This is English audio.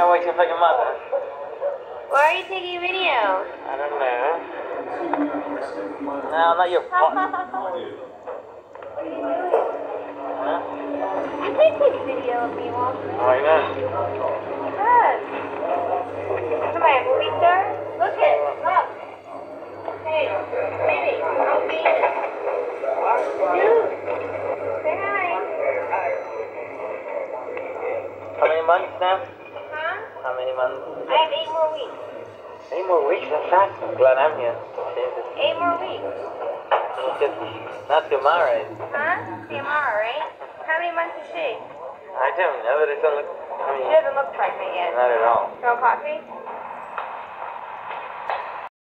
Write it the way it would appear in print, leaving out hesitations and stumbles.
Now waiting for your mother. Why are you taking a video? I don't know. No, not your pot. What are you doing? Huh? You can take video of me, Walter. Why not? Yes. Come on, movie star. Look it. Look. Hey, Minnie, I'm Gina. Dude. Say hi. How many months now? Huh? How many months? I have 8 more weeks. 8 more weeks? That's fast. I'm glad I'm here. 8 more weeks. Just not tomorrow. Huh? Tomorrow, right? How many months is she? I don't know, but it doesn't look... She doesn't look pregnant yet. Not at all. You want coffee?